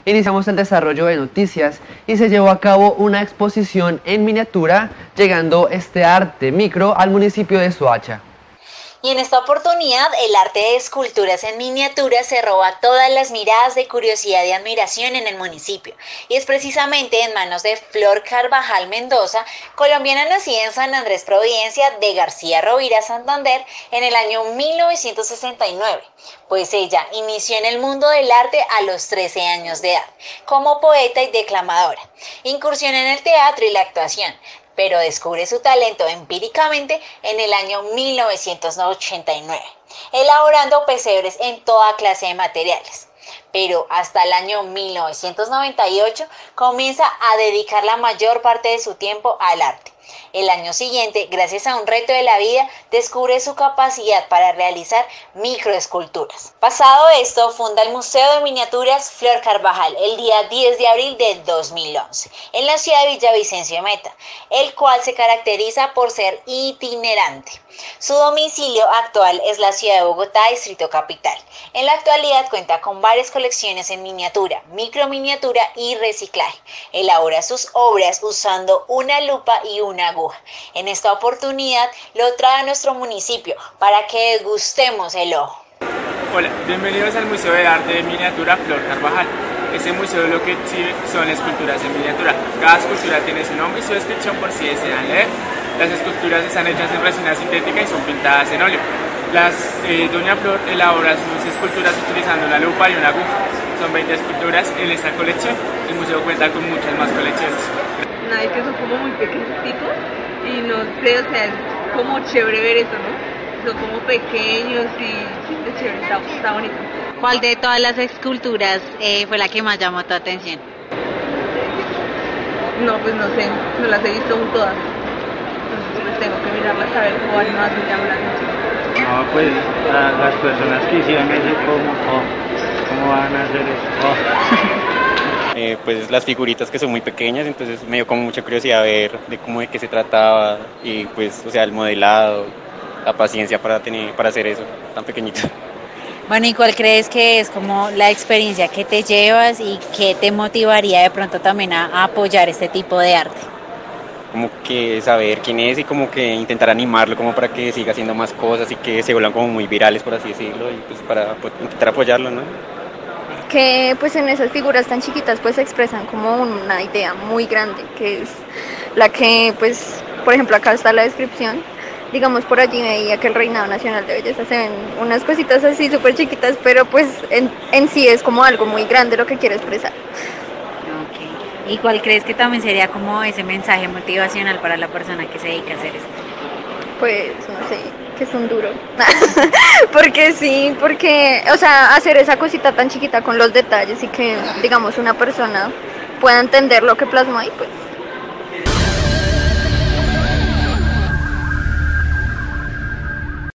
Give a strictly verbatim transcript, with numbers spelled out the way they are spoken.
iniciamos el desarrollo de noticias y se llevó a cabo una exposición en miniatura, llegando este arte micro al municipio de Soacha. Y en esta oportunidad, el arte de esculturas en miniatura se roba todas las miradas de curiosidad y admiración en el municipio. Y es precisamente en manos de Flor Carvajal Mendoza, colombiana nacida en San Andrés Providencia de García Rovira, Santander, en el año mil novecientos sesenta y nueve. Pues ella inició en el mundo del arte a los trece años de edad, como poeta y declamadora. Incursión en el teatro y la actuación, pero descubre su talento empíricamente en el año mil novecientos ochenta y nueve, elaborando pesebres en toda clase de materiales. Pero hasta el año mil novecientos noventa y ocho comienza a dedicar la mayor parte de su tiempo al arte. El año siguiente, gracias a un reto de la vida, descubre su capacidad para realizar microesculturas. Pasado esto, funda el Museo de Miniaturas Flor Carvajal el día diez de abril de dos mil once, en la ciudad de Villavicencio Meta, el cual se caracteriza por ser itinerante. Su domicilio actual es la ciudad de Bogotá, Distrito Capital. En la actualidad cuenta con varias colecciones en miniatura, microminiatura y reciclaje. Elabora sus obras usando una lupa y una aguja. En esta oportunidad lo trae a nuestro municipio para que degustemos el ojo. Hola, bienvenidos al Museo de Arte de Miniatura Flor Carvajal. Este museo lo que exhibe son esculturas en miniatura. Cada escultura tiene su nombre y su descripción por si desean leer. Las esculturas están hechas en resina sintética y son pintadas en óleo. Las, eh, Doña Flor elabora sus esculturas utilizando una lupa y una aguja. Son veinte esculturas en esta colección. El museo cuenta con muchas más colecciones. Nada, es que son como muy pequeñitos y no sé, o sea, es como chévere ver eso, ¿no? Son como pequeños y es chévere, está, está bonito. ¿Cuál de todas las esculturas eh, fue la que más llamó tu atención? No, pues no sé, no las he visto aún todas. Entonces pues tengo que mirarlas a ver cuál más me llama la atención. No, pues a las personas que hicieron eso, ¿cómo, oh, cómo van a hacer eso? Oh. Eh, pues las figuritas que son muy pequeñas, entonces me dio como mucha curiosidad ver de cómo de qué se trataba y pues, o sea, el modelado, la paciencia para tener, para hacer eso tan pequeñito. Bueno, ¿y cuál crees que es como la experiencia que te llevas y que te motivaría de pronto también a, a apoyar este tipo de arte? Como que saber quién es y como que intentar animarlo como para que siga haciendo más cosas y que se vuelvan como muy virales, por así decirlo, y pues para pues, intentar apoyarlo, ¿no? Que pues en esas figuras tan chiquitas pues expresan como una idea muy grande, que es la que pues, por ejemplo, acá está la descripción. Digamos, por allí veía que el Reinado Nacional de Belleza se ven unas cositas así súper chiquitas, pero pues en, en sí es como algo muy grande lo que quiere expresar. Ok. ¿Y cuál crees que también sería como ese mensaje motivacional para la persona que se dedica a hacer esto? Pues, no sé, que es un duro. Porque sí, porque, o sea, hacer esa cosita tan chiquita con los detalles y que, digamos, una persona pueda entender lo que plasmó ahí, pues